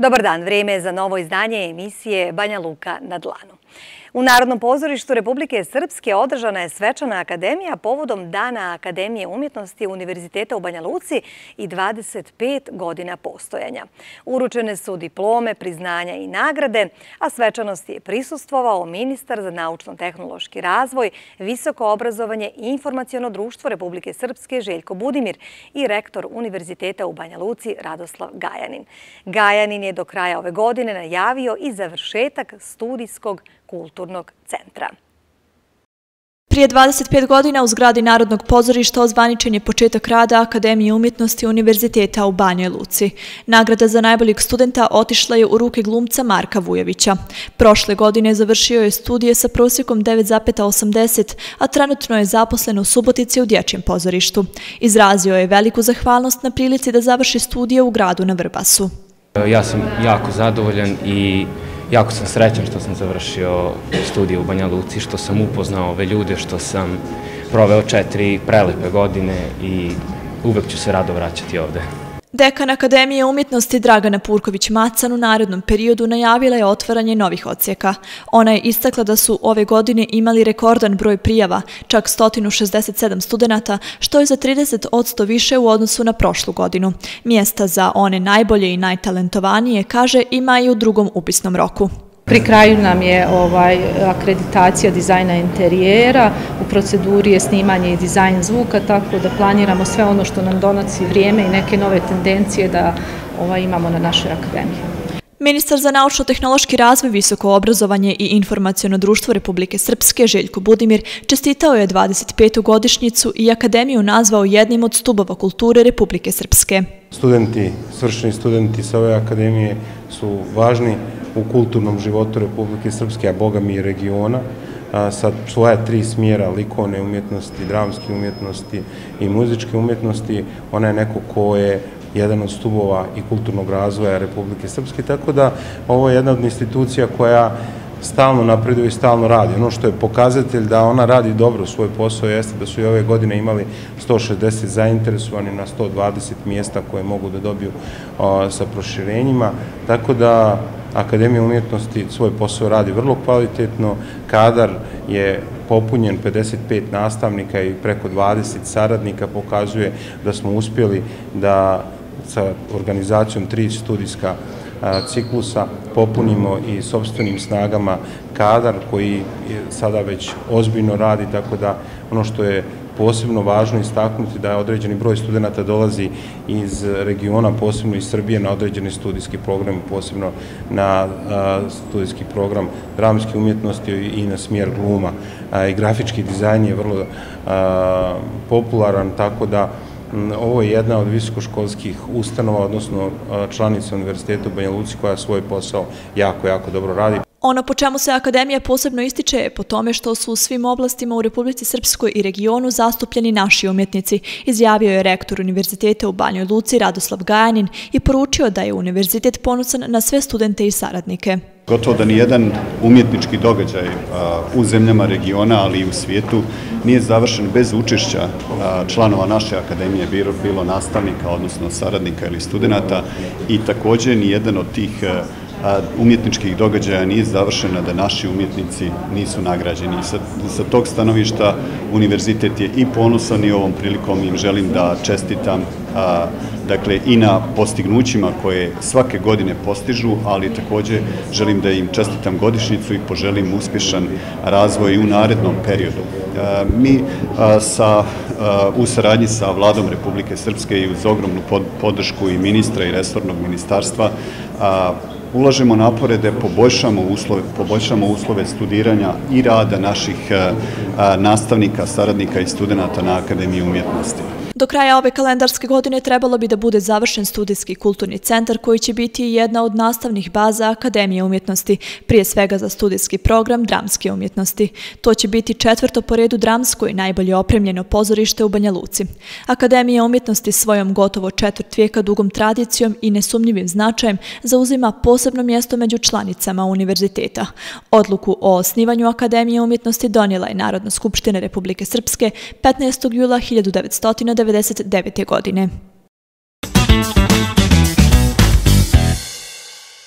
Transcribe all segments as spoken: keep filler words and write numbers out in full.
Dobar dan, vrijeme je za novo izdanje emisije Banja Luka na dlanu. U Narodnom pozorištu Republike Srpske održana je svečana akademija povodom Dana Akademije umjetnosti Univerziteta u Banja Luci i dvadeset pet godina postojanja. Uručene su diplome, priznanja i nagrade, a svečanosti je prisustvovao ministar za naučno-tehnološki razvoj, visoko obrazovanje i informaciono društvo Republike Srpske Željko Budimir i rektor Univerziteta u Banja Luci Radoslav Gajanin. Gajanin je do kraja ove godine najavio i završetak studijskog kulturnog centra. Prije dvadeset pet godina u zgradi Narodnog pozorišta ozvaničen je početak rada Akademije umjetnosti Univerziteta u Banjoj Luci. Nagrada za najboljeg studenta otišla je u ruke glumca Marka Vujovića. Prošle godine završio je studije sa prosjekom devet zarez osamdeset, a trenutno je zaposlen u Subotici u Dječjem pozorištu. Izrazio je veliku zahvalnost na prilici da završi studije u gradu na Vrbasu. Ja sam jako zadovoljan i jako sam srećan što sam završio studije u Banja Luci, što sam upoznao ove ljude, što sam proveo četiri prelepe godine i uvek ću se rado vraćati ovde. Dekan Akademije umjetnosti Dragana Purković-Macan u narednom periodu najavila je otvaranje novih odsjeka. Ona je istakla da su ove godine imali rekordan broj prijava, čak sto šezdeset sedam studenata, što je za trideset posto više u odnosu na prošlu godinu. Mjesta za one najbolje i najtalentovanije, kaže, ima i u drugom upisnom roku. Pri kraju nam je ovaj, akreditacija dizajna interijera, u proceduri je snimanje i dizajn zvuka, tako da planiramo sve ono što nam donosi vrijeme i neke nove tendencije da ovaj, imamo na našoj akademiji. Ministar za naučno-tehnološki razvoj, visoko obrazovanje i informaciono društvo Republike Srpske Željko Budimir čestitao je dvadeset petu godišnjicu i akademiju nazvao jednim od stubova kulture Republike Srpske. Studenti, svršeni studenti sa ove akademije su važni u kulturnom životu Republike Srpske, a boga mi i regiona, sa svoja tri smjera, likovne umjetnosti, dramske umjetnosti i muzičke umjetnosti. Ona je neko ko je jedan od stubova i kulturnog razvoja Republike Srpske, tako da ovo je jedna od institucija koja stalno napreduje i stalno radi. Ono što je pokazatelj da ona radi dobro svoj posao jeste da su i ove godine imali sto šezdeset zainteresovani na sto dvadeset mjesta koje mogu da dobiju sa proširenjima, tako da Akademija umjetnosti svoj posao radi vrlo kvalitetno, kadar je popunjen, pedeset pet nastavnika i preko dvadeset saradnika, pokazuje da smo uspjeli da sa organizacijom tri studijska ciklusa popunimo i sopstvenim snagama kadar koji sada već ozbiljno radi, tako da ono što je posebno važno istaknuti da određeni broj studenta dolazi iz regiona, posebno iz Srbije, na određeni studijski program, posebno na studijski program dramske umjetnosti i na smjer gluma. I grafički dizajn je vrlo popularan, tako da ovo je jedna od visokoškolskih ustanova, odnosno članica Univerziteta u Banja Luci koja svoj posao jako, jako dobro radi. Ono po čemu se akademija posebno ističe je po tome što su u svim oblastima u Republici Srpskoj i regionu zastupljeni naši umjetnici, izjavio je rektor Univerziteta u Banjoj Luci Radoslav Gajanin i poručio da je univerzitet ponosan na sve studente i saradnike. Gotovo da nijedan umjetnički događaj u zemljama regiona, ali i u svijetu, nije završen bez učešća članova naše akademije, bilo nastavnika, odnosno saradnika ili studenta, i također nijedan od tih umjetničkih događaja nije završena da naši umjetnici nisu nagrađeni. Sa tog stanovišta univerzitet je i ponosan i ovom prilikom im želim da čestitam dakle i na postignućima koje svake godine postižu, ali također želim da im čestitam godišnjicu i poželim uspješan razvoj i u narednom periodu. Mi sa, u saradnji sa Vladom Republike Srpske i uz ogromnu podršku i ministra i resornog ministarstva ulažemo napore da poboljšamo uslove, poboljšamo uslove studiranja i rada naših nastavnika, saradnika i studenta na Akademiji umjetnosti. Do kraja ove kalendarske godine trebalo bi da bude završen studijski kulturni centar koji će biti jedna od nastavnih baza Akademije umjetnosti, prije svega za studijski program dramske umjetnosti. To će biti četvrto po redu dramsko i najbolje opremljeno pozorište u Banja Luci. Akademija umjetnosti svojom gotovo četvrt vijeka dugom tradicijom i nesumnjivim značajem zauzima posebno mjesto među članicama univerziteta. Odluku o osnivanju Akademije umjetnosti donijela je Narodna skupština Republike Srpske petnaestog jula hiljadu devetsto devedeset devete godine.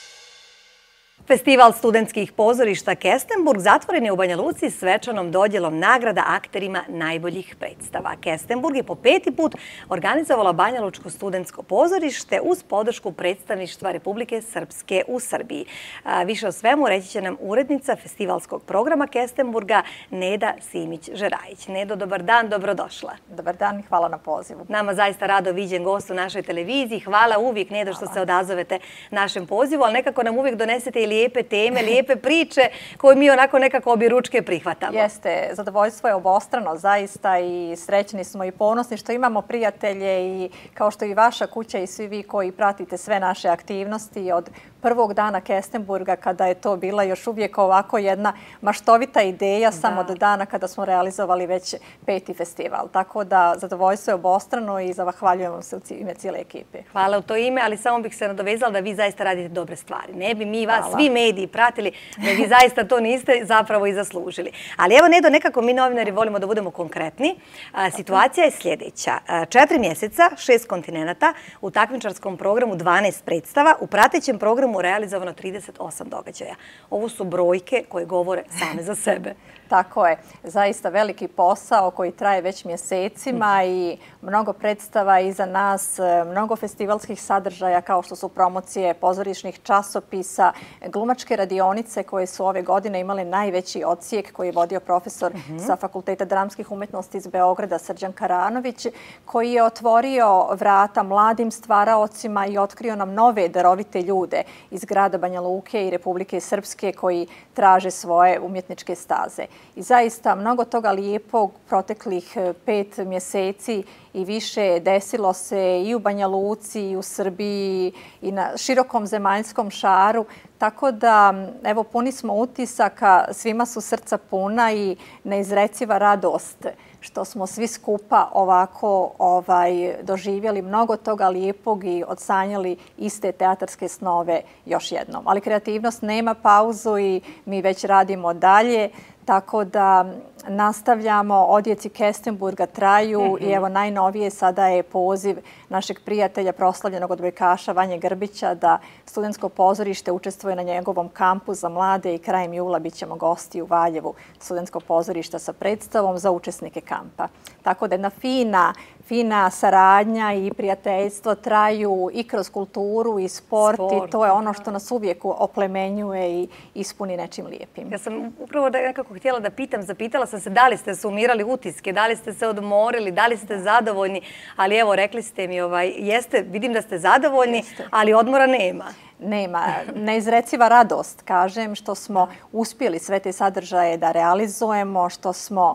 Festival studentskih pozorišta Kestenburg zatvoren je u Banja Luci svečanom dodjelom nagrada akterima najboljih predstava. Kestenburg je po peti put organizovala Banja Lučko studentsko pozorište uz podršku predstavništva Republike Srpske u Srbiji. Više o svemu reći će nam urednica festivalskog programa Kestenburga Neda Simić-Žerajić. Nedo, dobar dan, dobrodošla. Dobar dan i hvala na pozivu. Nama zaista rado viđen gost u našoj televiziji. Hvala uvijek, Nedo, što se odazovete našem pozivu, ali nekako nam uvijek donesete i lijepe teme, lijepe priče koje mi onako nekako obje ručke prihvatamo. Jeste, zadovoljstvo je obostrano zaista i srećni smo i ponosni što imamo prijatelje i kao što i vaša kuća i svi vi koji pratite sve naše aktivnosti od prvog dana Kestenburga kada je to bila još uvijek ovako jedna maštovita ideja samo do dana kada smo realizovali već peti festival. Tako da zadovoljstvo je obostrano i zahvaljujem vam se u ime cijele ekipe. Hvala u to ime, ali samo bih se nadovezala da vi zaista radite dobre stvari. Ne bi mi vas, svi mediji pratili, da vi zaista to niste zapravo i zaslužili. Ali evo, Nedo, nekako mi novinari volimo da budemo konkretni. Situacija je sljedeća. Četiri mjeseca, šest kontinenata, u takmičarskom programu dvanaest predstava, u pratećem programu realizovano trideset osam događaja. Ovo su brojke koje govore same za sebe. Tako je. Zaista veliki posao koji traje već mjesecima i mnogo predstava iza nas, mnogo festivalskih sadržaja kao što su promocije pozorišnih časopisa, glumačke radionice koje su ove godine imale najveći odsjek koji je vodio profesor sa Fakulteta dramskih umjetnosti iz Beograda Srđan Karanović, koji je otvorio vrata mladim stvaraocima i otkrio nam nove darovite ljude iz grada Banja Luke i Republike Srpske koji traže svoje umjetničke staze. I zaista mnogo toga lijepog proteklih pet mjeseci i više desilo se i u Banja Luci, i u Srbiji, i na širokom zemaljskom šaru. Tako da, evo, puni smo utisaka, svima su srca puna i neizreciva radost što smo svi skupa ovako ovaj, doživjeli mnogo toga lijepog i odsanjali iste teatarske snove još jednom. Ali kreativnost nema pauzu i mi već radimo dalje. Tako da nastavljamo, odjeci Kestenburga traju i evo najnovije sada je poziv našeg prijatelja, proslavljenog odbojkaša Vanje Grbića da studentsko pozorište učestvuje na njegovom kampu za mlade i krajem jula bit ćemo gosti u Valjevu studentskog pozorišta sa predstavom za učesnike kampa. Tako da jedna fina, fina saradnja i prijateljstvo traju i kroz kulturu i sport i to je ono što nas uvijek oplemenjuje i ispuni nečim lijepim. Ja sam upravo nekako htjela da pitam, zapitala sam se da li ste sumirali utiske, da li ste se odmorili, da li ste zadovoljni, ali evo rekli ste mi, ovaj, jeste, vidim da ste zadovoljni, ali odmora nema. Nema. Neizreciva radost, kažem, što smo uspjeli sve te sadržaje da realizujemo, što smo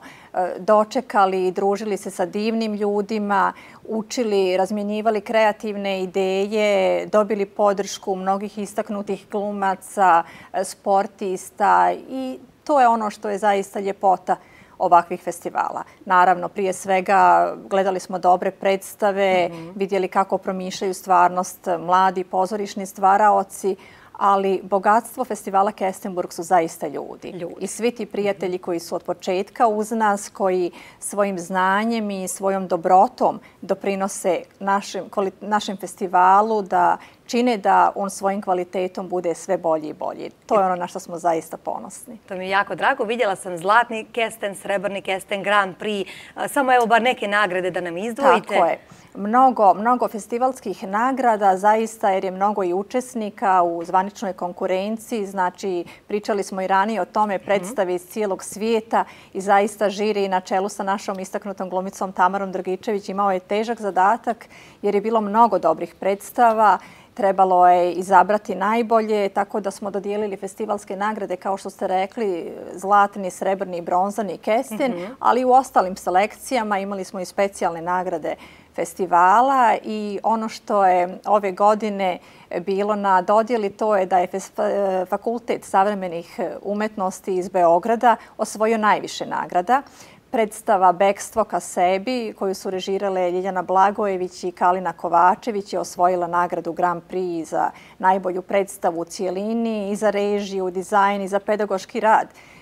dočekali i družili se sa divnim ljudima, učili, razmjenjivali kreativne ideje, dobili podršku mnogih istaknutih glumaca, sportista i to je ono što je zaista ljepota ovakvih festivala. Naravno, prije svega gledali smo dobre predstave, vidjeli kako promišljaju stvarnost mladi pozorišni stvaraoci, ali bogatstvo festivala Kestenburg su zaista ljudi. I svi ti prijatelji koji su od početka uz nas, koji svojim znanjem i svojom dobrotom doprinose našem, našem festivalu, da čine da on svojim kvalitetom bude sve bolji i bolji. To je ono na što smo zaista ponosni. To mi je jako drago. Vidjela sam zlatni kesten, srebrni kesten, Grand Prix. Samo evo bar neke nagrade da nam izdvojite. Tako je. Mnogo, mnogo festivalskih nagrada, zaista jer je mnogo i učesnika u zvaničnoj konkurenciji. Znači, pričali smo i ranije o tome, predstave iz cijelog svijeta i zaista žiri na čelu sa našom istaknutom glumicom Tamarom Drgičević imao je težak zadatak jer je bilo mnogo dobrih predstava. Trebalo je izabrati najbolje, tako da smo dodijelili festivalske nagrade, kao što ste rekli, zlatni, srebrni i bronzani kesten, ali u ostalim selekcijama imali smo i specijalne nagrade festivala i ono što je ove godine bilo na dodjeli to je da je Fakultet savremenih umjetnosti iz Beograda osvojio najviše nagrada. Predstava Bekstvo ka sebi, koju su režirale Ljiljana Blagojević i Kalina Kovačević, je osvojila nagradu Grand Prix za najbolju predstavu u cijelini i za režiju, dizajn i za pedagoški rad.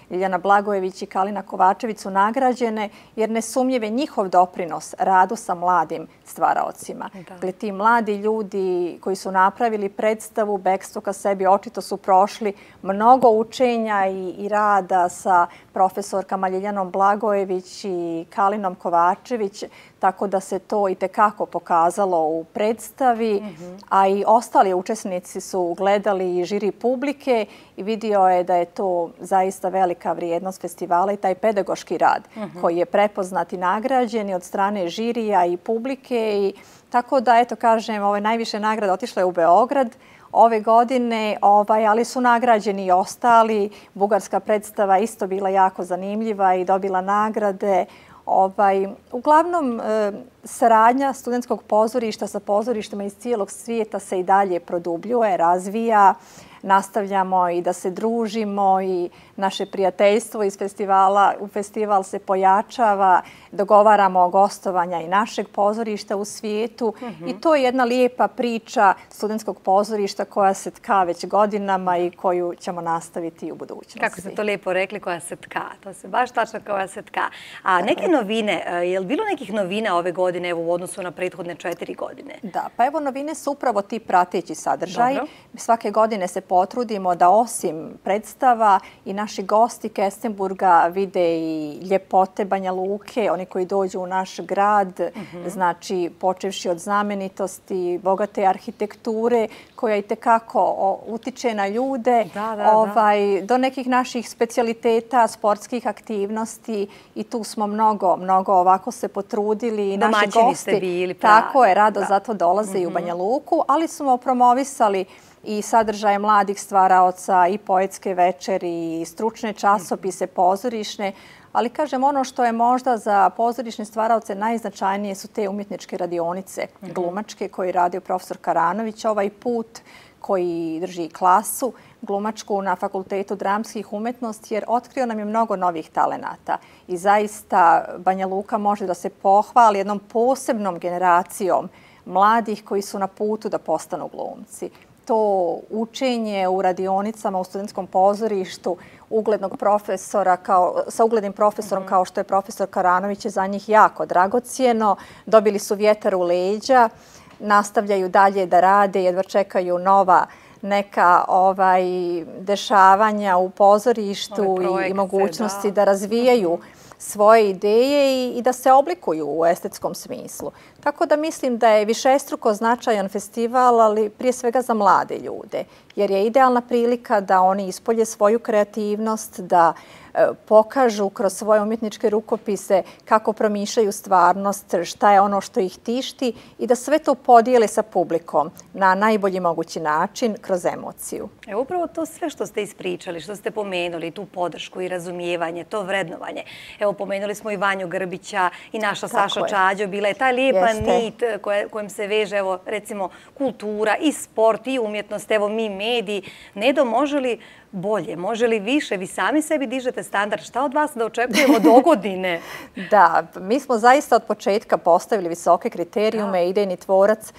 Ljiljana Blagojević i Kalina Kovačević su nagrađene jer nesumnjive njihov doprinos radu sa mladim stvaraocima. Dakle, ti mladi ljudi koji su napravili predstavu Bekstvo ka sebi očito su prošli mnogo učenja i, i rada sa profesorkama Ljiljanom Blagojević i Kalinom Kovačević, tako da se to i tekako pokazalo u predstavi, mm-hmm. a i ostali učesnici su gledali i žiri publike i vidio je da je to zaista velika vrijednost festivala i taj pedagoški rad mm-hmm. koji je prepoznat i nagrađen od strane žirija i publike. I tako da, eto, kažem, ove najviše nagrade otišle u Beograd ove godine, ovaj, ali su nagrađeni i ostali. Bugarska predstava isto bila jako zanimljiva i dobila nagrade. Ovaj, uglavnom, e, saradnja studentskog pozorišta sa pozorištima iz cijelog svijeta se i dalje produbljuje, razvija. Nastavljamo i da se družimo i naše prijateljstvo iz festivala u festival se pojačava, dogovaramo gostovanja i našeg pozorišta u svijetu mm-hmm. i to je jedna lijepa priča studentskog pozorišta koja se tka već godinama i koju ćemo nastaviti i u budućnosti. Kako ste to lijepo rekli, koja se tka. To se baš tačno koja se tka. A neke novine, je li bilo nekih novina ove godine evo, u odnosu na prethodne četiri godine? Da, pa evo novine su upravo ti prateći sadržaj. Dobro. Svake godine se potrudimo da osim predstava i naši gosti Kestenburga vide i ljepote Banja Luke, oni koji dođu u naš grad, mm-hmm. znači počevši od znamenitosti, bogate arhitekture koja i tekako utiče na ljude, da, da, ovaj, da. do nekih naših specijaliteta, sportskih aktivnosti i tu smo mnogo, mnogo ovako se potrudili. Domaćini naši gosti, ste bili. Tako je, rado da. zato dolaze mm-hmm. i u Banja Luku, ali smo promovisali i sadržaje mladih stvaraoca i poetske večeri i stručne časopise, pozorišne. Ali kažem, ono što je možda za pozorišne stvaraoce najznačajnije su te umjetničke radionice mm-hmm. glumačke koji radi profesor Karanović. Ovaj put koji drži klasu glumačku na Fakultetu dramskih umjetnosti jer otkrio nam je mnogo novih talenata. I zaista Banja Luka može da se pohvali jednom posebnom generacijom mladih koji su na putu da postanu glumci. To učenje u radionicama u studentskom pozorištu uglednog profesora kao, sa uglednim profesorom mm-hmm. kao što je profesor Karanović je za njih jako dragocijeno. Dobili su vjetar u leđa, nastavljaju dalje da rade, jedva čekaju nova neka ovaj, dešavanja u pozorištu i, i mogućnosti da, da razvijaju mm-hmm. svoje ideje i, i da se oblikuju u estetskom smislu. Tako da mislim da je višestruko značajan festival, ali prije svega za mlade ljude, jer je idealna prilika da oni ispolje svoju kreativnost, da e, pokažu kroz svoje umjetničke rukopise kako promišljaju stvarnost, šta je ono što ih tišti i da sve to podijele sa publikom na najbolji mogući način kroz emociju. E, upravo to sve što ste ispričali, što ste pomenuli, tu podršku i razumijevanje, to vrednovanje. Evo, pomenuli smo i Vanju Grbića i naša Tako Saša je. Čađo, bila je ta lijepa Jeste. nit koje, kojim se veže, evo, recimo, kultura i sport i umjetnost, evo, mi mediji. Nedo, može li bolje, može li više? Vi sami sebi dižete standard. Šta od vas da očekujemo do godine? Da, mi smo zaista od početka postavili visoke kriterijume. Da. Idejni tvorac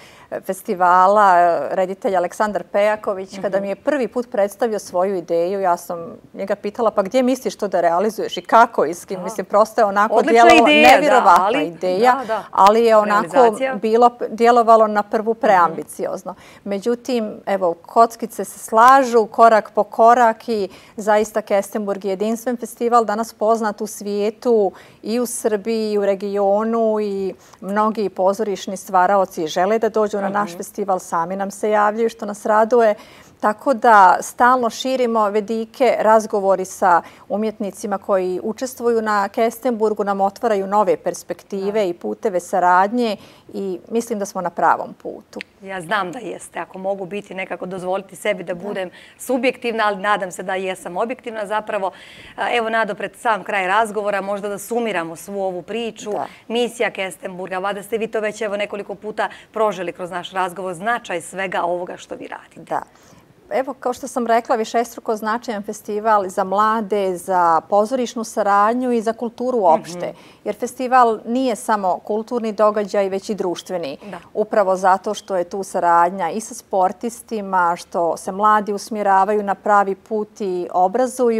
festivala, reditelj Aleksandar Pejaković, mm-hmm. kada mi je prvi put predstavio svoju ideju, ja sam njega pitala pa gdje misliš to da realizuješ i kako i s kim? Mislim, prosto je onako djelovalo, nevjerovatna da, ali, ideja, da, da. ali je onako bilo, djelovalo na prvu preambiciozno. Mm-hmm. Međutim, evo, kockice se slažu, korak po korak i zaista Kestenburg je jedinstven festival, danas poznat u svijetu i u Srbiji i u regionu i mnogi pozorišni stvaraoci žele da dođu na naš festival, sami nam se javljaju što nas raduje. Tako da stalno širimo vedike, razgovori sa umjetnicima koji učestvuju na Kestenburgu, nam otvaraju nove perspektive da. i puteve saradnje i mislim da smo na pravom putu. Ja znam da jeste. Ako mogu biti nekako dozvoliti sebi da budem da. subjektivna, ali nadam se da jesam objektivna zapravo. Evo, Nado, pred sam kraj razgovora možda da sumiramo svu ovu priču. Da. Misija Kestenburga, vada ste vi to već evo nekoliko puta proželi kroz naš razgovor, značaj svega ovoga što vi radite. Da. Evo, kao što sam rekla, višestruko značajan festival za mlade, za pozorišnu saradnju i za kulturu uopšte. Mm-hmm. Jer festival nije samo kulturni događaj, već i društveni. Da. Upravo zato što je tu saradnja i sa sportistima, što se mladi usmjeravaju na pravi put i obrazuju, što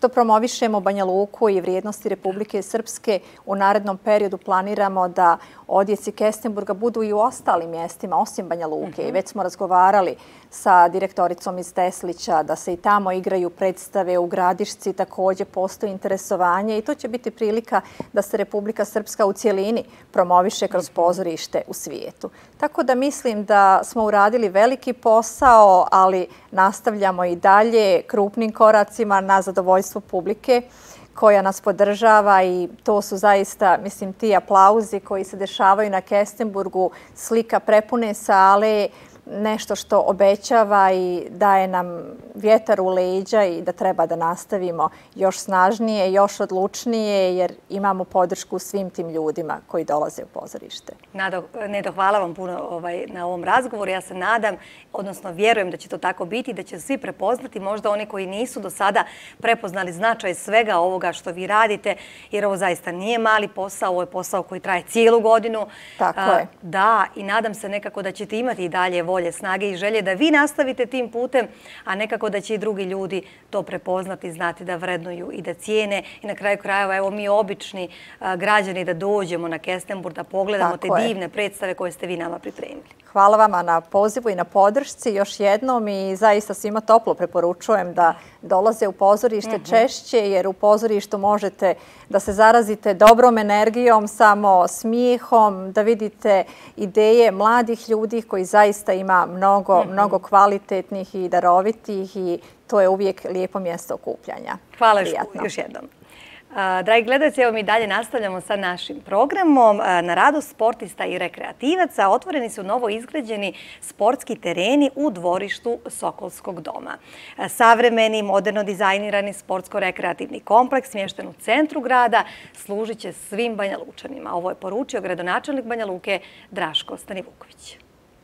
što promovišemo Banja Luku i vrijednosti Republike Srpske, u narednom periodu planiramo da odjeci Kestenburga budu i u ostalim mjestima, osim Banja Luke. I već smo razgovarali sa direktoricom iz Teslića da se i tamo igraju predstave. U Gradišci također postoji interesovanje i to će biti prilika da se Republika Srpska u cijelini promoviše kroz pozorište u svijetu. Tako da mislim da smo uradili veliki posao, ali nastavljamo i dalje krupnim koracima na zadovoljstvo publike koja nas podržava i to su zaista, mislim, ti aplauzi koji se dešavaju na Kestenburgu, slika prepune sale, nešto što obećava i daje nam vjetar u leđa i da treba da nastavimo još snažnije, još odlučnije, jer imamo podršku svim tim ljudima koji dolaze u pozorište. Nedo, hvala vam puno na ovom razgovoru. Ja se nadam, odnosno vjerujem da će to tako biti, da će svi prepoznati, možda oni koji nisu do sada prepoznali značaj svega ovoga što vi radite, jer ovo zaista nije mali posao, ovo je posao koji traje cijelu godinu. Tako je. Da, i nadam se nekako da ćete imati i dalje volje, snage i želje da vi nastavite tim putem, a nekako da će i drugi ljudi to prepoznati, znati da vrednuju i da cijene. I na kraju krajeva, evo mi obični građani da dođemo na Kestenburg, da pogledamo te divne predstave koje ste vi nama pripremili. Hvala vama na pozivu i na podršci još jednom i zaista svima toplo preporučujem da dolaze u pozorište češće, jer u pozorištu možete da se zarazite dobrom energijom, samo smijehom, da vidite ideje mladih ljudi koji zaista ima mnogo, mnogo kvalitetnih i darovitih i to je uvijek lijepo mjesto okupljanja. Hvala još jednom. Dragi gledalci, evo mi dalje nastavljamo sa našim programom. Na radost sportista i rekreativaca otvoreni su novo izgrađeni sportski tereni u dvorištu Sokolskog doma. Savremeni, moderno dizajnirani sportsko-rekreativni kompleks smješten u centru grada služit će svim Banja Lučanima. Ovo je poručio gradonačelnik Banja Luke Draško Stanivuković.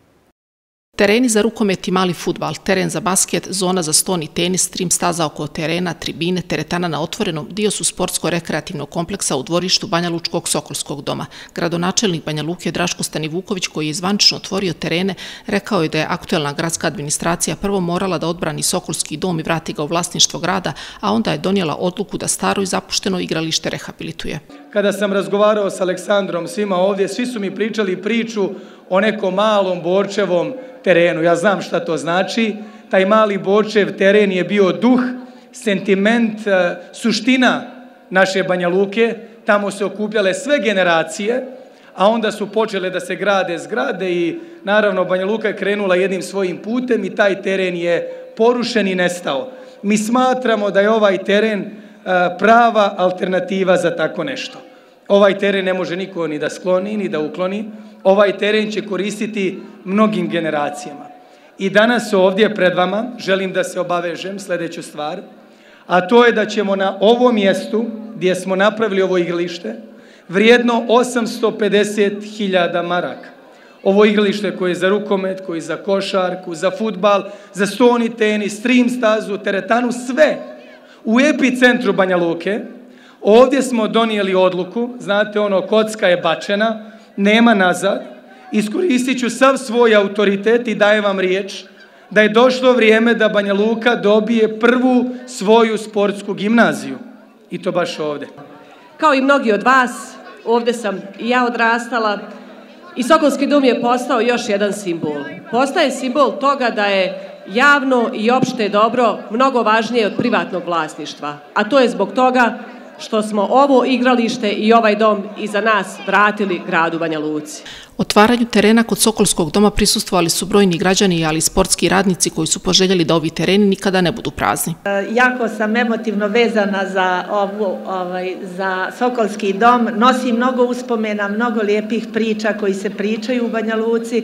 Tereni za rukomet i mali fudbal, teren za basket, zona za ston i tenis, trim staza oko terena, tribine, teretana na otvorenom dio su sportsko-rekreativnog kompleksa u dvorištu Banja Lučkog Sokolskog doma. Gradonačelnik Banja Luke Draško Stanivuković, koji je zvanično otvorio terene, rekao je da je aktuelna gradska administracija prvo morala da odbrani Sokolski dom i vrati ga u vlasništvo grada, a onda je donijela odluku da staro i zapušteno igralište rehabilituje. Kada sam razgovarao s Aleksandrom, svima ovdje, svi su mi pričali priču o nekom malom Borčevom terenu. Ja znam šta to znači. Taj mali Borčev teren je bio duh, sentiment, suština naše Banja Luke. Tamo se okupljale sve generacije, a onda su počele da se grade zgrade i naravno Banja Luka je krenula jednim svojim putem i taj teren je porušen i nestao. Mi smatramo da je ovaj teren prava alternativa za tako nešto. Ovaj teren ne može niko ni da skloni, ni da ukloni. Ovaj teren će koristiti mnogim generacijama. I danas ovdje pred vama želim da se obavežem sljedeću stvar, a to je da ćemo na ovom mjestu gdje smo napravili ovo igralište vrijedno osamsto pedeset hiljada maraka. Ovo igralište koje je za rukomet, koje je za košarku, za fudbal, za stoni tenis, trim stazu, teretanu, sve u epicentru Banja Luke. Ovdje smo donijeli odluku, znate ono, kocka je bačena, nema nazad, iskoristit ću sav svoj autoritet i dajem vam riječ da je došlo vrijeme da Banja Luka dobije prvu svoju sportsku gimnaziju. I to baš ovdje. Kao i mnogi od vas, ovdje sam i ja odrastala i Sokolski dom je postao još jedan simbol. Postaje simbol toga da je javno i opšte dobro mnogo važnije od privatnog vlasništva, a to je zbog toga što smo ovo igralište i ovaj dom iza nas vratili gradu Banja Luci. Otvaranju terena kod Sokolskog doma prisustvovali su brojni građani, ali i sportski radnici koji su poželjeli da ovi tereni nikada ne budu prazni. Jako sam emotivno vezana za, ovu, ovaj, za Sokolski dom. Nosim mnogo uspomena, mnogo lijepih priča koji se pričaju u Banja Luci.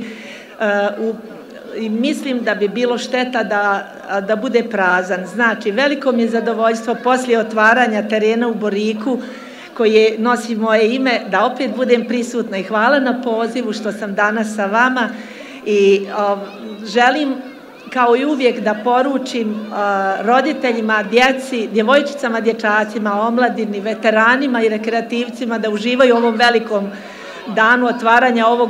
U I mislim da bi bilo šteta da, da bude prazan. Znači, veliko mi je zadovoljstvo poslije otvaranja terena u Boriku, koje nosi moje ime, da opet budem prisutna i hvala na pozivu što sam danas sa vama i o, želim kao i uvijek da poručim o, roditeljima, djeci, djevojčicama, dječacima, omladini, veteranima i rekreativcima da uživaju u ovom velikom danu otvaranja ovog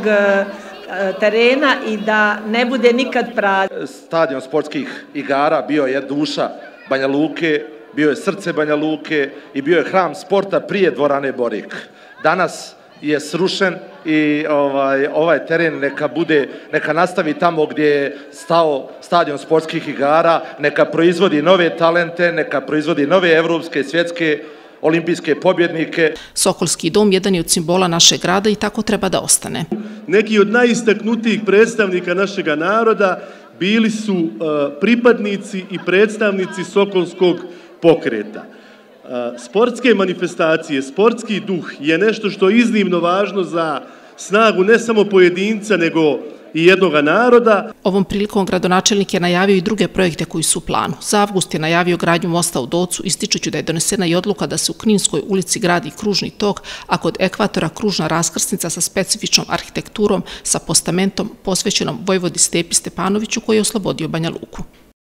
terena i da ne bude nikad prazan. Stadion sportskih igara bio je duša Banja Luke, bio je srce Banja Luke i bio je hram sporta prije dvorane Borik. Danas je srušen i ovaj, ovaj teren neka bude, neka nastavi tamo gdje je stao stadion sportskih igara, neka proizvodi nove talente, neka proizvodi nove evropske, svjetske, olimpijske pobjednike. Sokolski dom jedan je od simbola našeg grada i tako treba da ostane. Neki od najistaknutijih predstavnika našega naroda bili su uh, pripadnici i predstavnici Sokolskog pokreta. Uh, sportske manifestacije, sportski duh je nešto što je iznimno važno za snagu ne samo pojedinca, nego i jednoga naroda. Ovom prilikom gradonačelnik je najavio i druge projekte koji su u planu. Za avgust je najavio gradnju mosta u Docu, ističući da je donesena i odluka da se u Kninskoj ulici gradi kružni tok, a kod ekvatora kružna raskrsnica sa specifičnom arhitekturom, sa postamentom posvećenom Vojvodi Stepi Stepanoviću koji je oslobodio Banja Luku.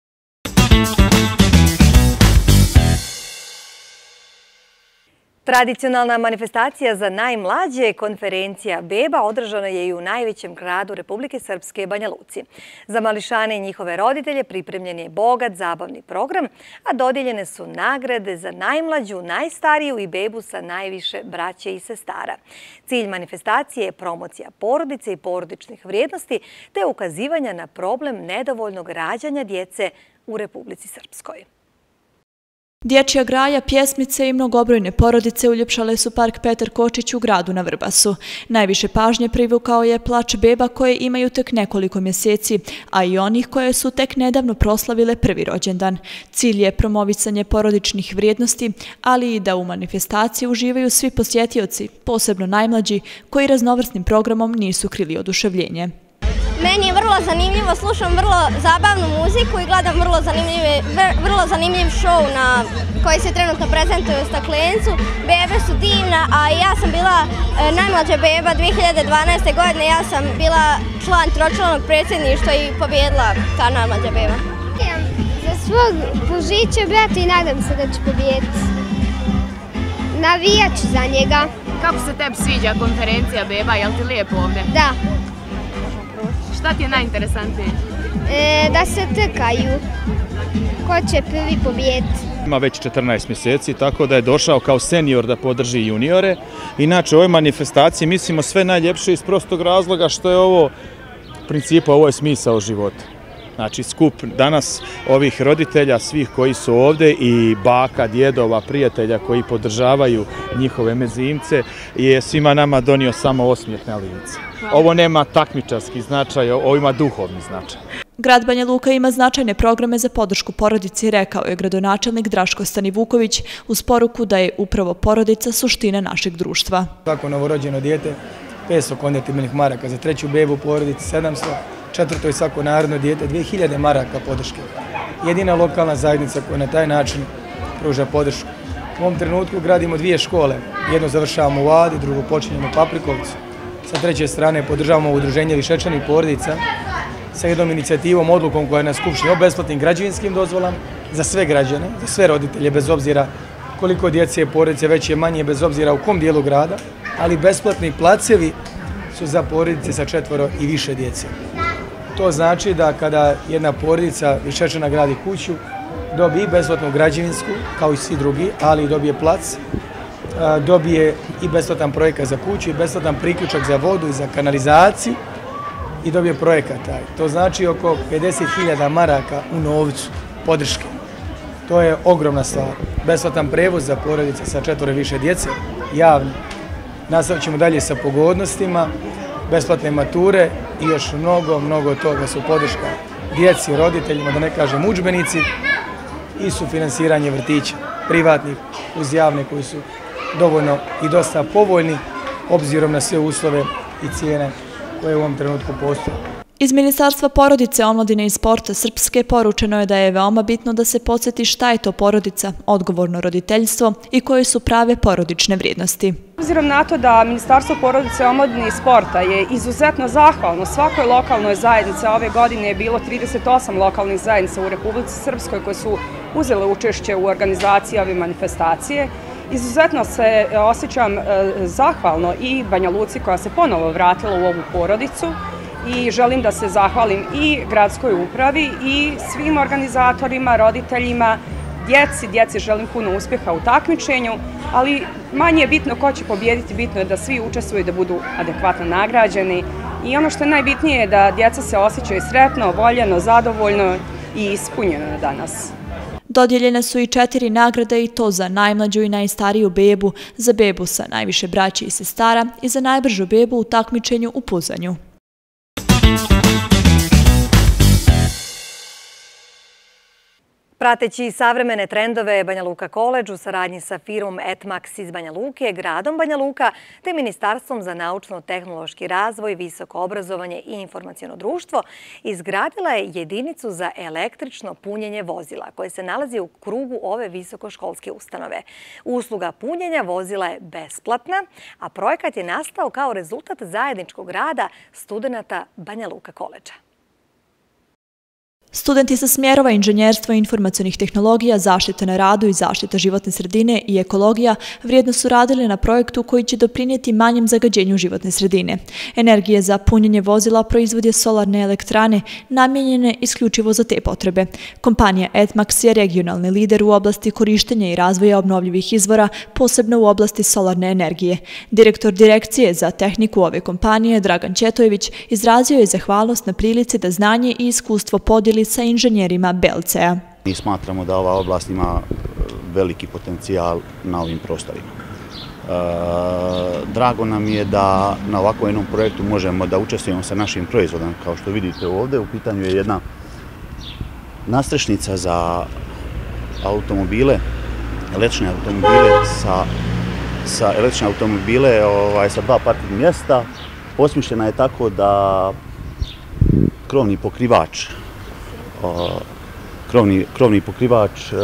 Tradicionalna manifestacija za najmlađe, konferencija beba, održana je i u najvećem gradu Republike Srpske, Banja Luci. Za mališane i njihove roditelje pripremljen je bogat zabavni program, a dodijeljene su nagrade za najmlađu, najstariju i bebu sa najviše braće i sestara. Cilj manifestacije je promocija porodice i porodičnih vrijednosti te ukazivanja na problem nedovoljnog rađanja djece u Republici Srpskoj. Dječja graja, pjesmice i mnogobrojne porodice uljepšale su park Petar Kočić u gradu na Vrbasu. Najviše pažnje privukao je plač beba koje imaju tek nekoliko mjeseci, a i onih koje su tek nedavno proslavile prvi rođendan. Cilj je promovisanje porodičnih vrijednosti, ali i da u manifestaciji uživaju svi posjetioci, posebno najmlađi, koji raznovrsnim programom nisu krili oduševljenje. Meni je vrlo zanimljivo, slušam vrlo zabavnu muziku i gledam vrlo, vrlo zanimljiv show na koji se trenutno prezentuje u Staklencu. Bebe su divna, a ja sam bila e, najmlađa beba dvije hiljade dvanaeste. godine, ja sam bila član tročlanog predsjedništva i pobjedila ta najmlađa beba. Za svog Božića brata i nadam se da ću pobijediti. Navijat ću za njega. Kako se tebi sviđa konferencija beba, je li ti lijepo ovdje? Da. Šta ti je najinteresantnije? E, da se trkaju. Ko će prvi pobijediti? Ima već četrnaest mjeseci, tako da je došao kao senior da podrži juniore. Inače, u ovoj manifestaciji mislimo sve najljepše iz prostog razloga što je ovo, u principu, ovo je smisao života. Znači, skup danas ovih roditelja, svih koji su ovdje i baka, djedova, prijatelja koji podržavaju njihove mezimce, je svima nama donio samo osmijeh na lice. Ovo nema takmičarski značaj, ovo ima duhovni značaj. Grad Banja Luka ima značajne programe za podršku porodici, rekao je gradonačelnik Draško Stanivuković uz poruku da je upravo porodica suština našeg društva. Svako novorođeno dijete, petsto konvertibilnih maraka, za treću bebu u porodici sedamsto, četvrto i svako narodno dijete dvije hiljade maraka podrške. Jedina lokalna zajednica koja na taj način pruža podršku. U ovom trenutku gradimo dvije škole. Jedno završavamo u Adi, drugo počinjemo u Paprikovcu. Sa treće strane podržavamo udruženje višečlanih porodica sa jednom inicijativom, odlukom koja je na Skupštini o besplatnim građevinskim dozvolama za sve građane, za sve roditelje, bez obzira koliko djece je porodice, veće je manje, bez obzira u kom dijelu grada, ali besplatni placevi su za porodice sa četvoro i više djece. To znači da kada jedna porodica višečlana gradi kuću, dobije i besplatnu građevinsku, kao i svi drugi, ali dobije plac, dobije i besplatan projekat za kuću i besplatan priključak za vodu i za kanalizaciju i dobije projekat taj. To znači oko pedeset hiljada maraka u novcu podrške. To je ogromna stvar. Besplatan prevoz za porodice sa četvoro i više djece, javni. Nastavit ćemo dalje sa pogodnostima, besplatne mature i još mnogo, mnogo toga su podrška djeci, roditeljima, da ne kažem udžbenici i sufinansiranje vrtića, privatnih uz javne koji su dovoljno i dosta povoljni obzirom na sve uslove i cijene koje u ovom trenutku postoje. Iz Ministarstva porodice, omladine i sporta Srpske poručeno je da je veoma bitno da se podsjeti šta je to porodica, odgovorno roditeljstvo i koje su prave porodične vrijednosti. Obzirom na to da Ministarstvo porodice, omladine i sporta je izuzetno zahvalno svakoj lokalnoj zajednici, ove godine je bilo trideset osam lokalnih zajednica u Republici Srpskoj koje su uzele učešće u organizaciji ove manifestacije. Izuzetno se osjećam zahvalno i Banja Luci koja se ponovo vratila u ovu porodicu i želim da se zahvalim i gradskoj upravi i svim organizatorima, roditeljima djeci, djeci želim puno uspjeha u takmičenju, ali manje je bitno ko će pobijediti, bitno je da svi učestvuju i da budu adekvatno nagrađeni. I ono što je najbitnije je da djeca se osjećaju sretno, voljeno, zadovoljno i ispunjeno danas. Dodijeljene su i četiri nagrade i to za najmlađu i najstariju bebu, za bebu sa najviše braće i sestara i za najbržu bebu u takmičenju u puzanju. Prateći savremene trendove, Banja Luka College u saradnji sa firmom Etmax iz Banja Luke, gradom Banja Luka te Ministarstvom za naučno-tehnološki razvoj, visoko obrazovanje i informaciono društvo izgradila je jedinicu za električno punjenje vozila koje se nalazi u krugu ove visokoškolske ustanove. Usluga punjenja vozila je besplatna, a projekat je nastao kao rezultat zajedničkog rada studenata Banja Luka College-a. Studenti sa smjerova inženjerstva i informacionih tehnologija, zaštite na radu i zaštita životne sredine i ekologija vrijedno su radili na projektu koji će doprinijeti manjem zagađenju životne sredine. Energije za punjenje vozila proizvode solarne elektrane namijenjene isključivo za te potrebe. Kompanija Etmax je regionalni lider u oblasti korištenja i razvoja obnovljivih izvora, posebno u oblasti solarne energije. Direktor direkcije za tehniku ove kompanije, Dragan Ćetojević, izrazio je zahvalnost na prilici da znanje i iskustvo podijeli sa inženjerima B L C-a. Mi smatramo da ova oblast ima veliki potencijal na ovim prostorima. Drago nam je da na ovakvom jednom projektu možemo da učestvujemo sa našim proizvodom. Kao što vidite ovdje, u pitanju je jedna nastrešnica za automobile, električne automobile sa, sa električne automobile ovaj, sa dva parking mjesta. Osmišljena je tako da krovni pokrivač Krovni, krovni pokrivač e,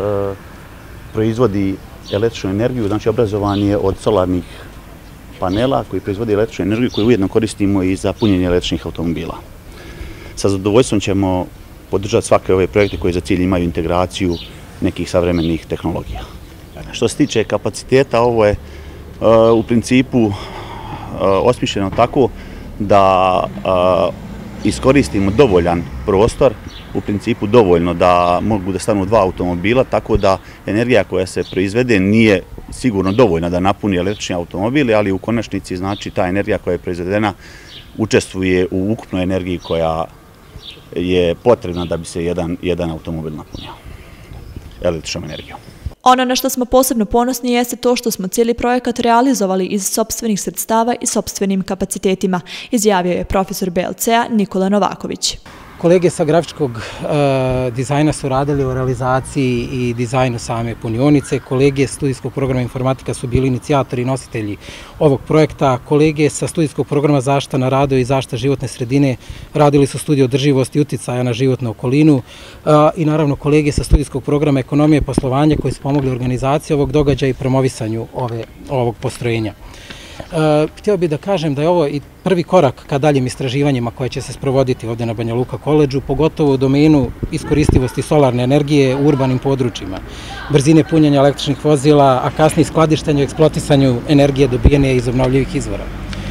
proizvodi električnu energiju, znači obrazovan je od solarnih panela koji proizvodi električnu energiju koju ujedno koristimo i za punjenje električnih automobila. Sa zadovoljstvom ćemo podržati svake ove projekte koji za cilj imaju integraciju nekih savremenih tehnologija. Što se tiče kapaciteta, ovo je e, u principu e, osmišljeno tako da e, iskoristimo dovoljan prostor, u principu dovoljno da mogu da stanu dva automobila, tako da energija koja se proizvede nije sigurno dovoljna da napuni električni automobili, ali u konačnici znači ta energija koja je proizvedena učestvuje u ukupnoj energiji koja je potrebna da bi se jedan, jedan automobil napunio električnom energijom. Ono na što smo posebno ponosni jeste to što smo cijeli projekat realizovali iz sopstvenih sredstava i sopstvenim kapacitetima, izjavio je profesor B L C-a Nikola Novaković. Kolege sa grafičkog e, dizajna su radili o realizaciji i dizajnu same punionice. Kolege studijskog programa informatika su bili inicijatori i nositelji ovog projekta. Kolege sa studijskog programa zaštita na radu i zaštita životne sredine radili su studiju održivosti i uticaja na životnu okolinu. E, I naravno kolege sa studijskog programa ekonomije i poslovanja koji su pomogli organizaciji ovog događaja i promovisanju ove, ovog postrojenja. Uh, htio bih da kažem da je ovo i prvi korak ka daljim istraživanjima koje će se sprovoditi ovdje na Banja Luka College-u, pogotovo u domenu iskoristivosti solarne energije u urbanim područjima, brzine punjenja električnih vozila, a kasnije skladištenju i eksploatisanju energije dobijene iz obnovljivih izvora.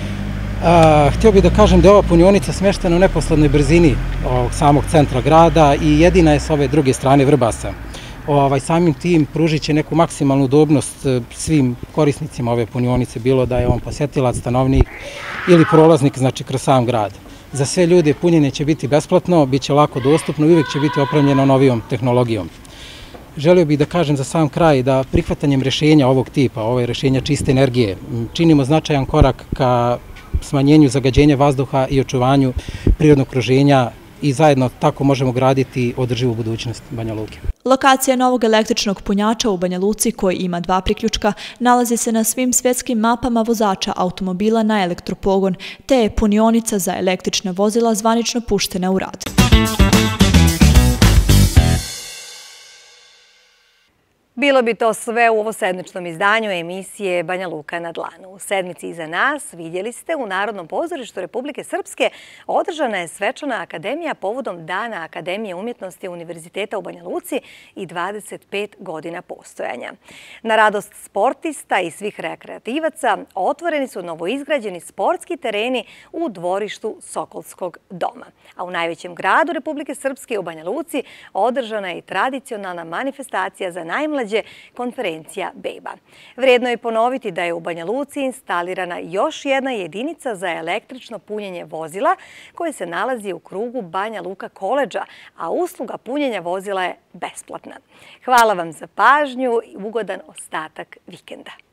Uh, htio bih da kažem da je ova punionica smještena u neposrednoj brzini ovog samog centra grada i jedina je s ove druge strane Vrbasa. Ovaj, samim tim pružit će neku maksimalnu udobnost svim korisnicima ove punionice, bilo da je on posjetilac, stanovnik ili prolaznik, znači kroz sam grad. Za sve ljude punjenje će biti besplatno, bit će lako dostupno i uvijek će biti opremljeno novijom tehnologijom. Želio bih da kažem za sam kraj da prihvatanjem rješenja ovog tipa, ove rješenja čiste energije, činimo značajan korak ka smanjenju zagađenja vazduha i očuvanju prirodnog okruženja i zajedno tako možemo graditi održivu budućnost Banja Luke. Lokacija novog električnog punjača u Banja Luci, koji ima dva priključka, nalazi se na svim svjetskim mapama vozača automobila na elektropogon, te je punionica za električna vozila zvanično puštena u rad. Bilo bi to sve u ovosedmičnom izdanju emisije Banja Luka na dlanu. U sedmici iza nas vidjeli ste u Narodnom pozorištu Republike Srpske održana je svečana akademija povodom Dana Akademije umjetnosti Univerziteta u Banja Luci i dvadeset pet godina postojanja. Na radost sportista i svih rekreativaca otvoreni su novoizgrađeni sportski tereni u dvorištu Sokolskog doma. A u najvećem gradu Republike Srpske u Banja Luci održana je i tradicionalna manifestacija za najmlađe konferencija beba. Vrijedno je ponoviti da je u Banja Luci instalirana još jedna jedinica za električno punjenje vozila koje se nalazi u krugu Banja Luka koledža, a usluga punjenja vozila je besplatna. Hvala vam za pažnju i ugodan ostatak vikenda.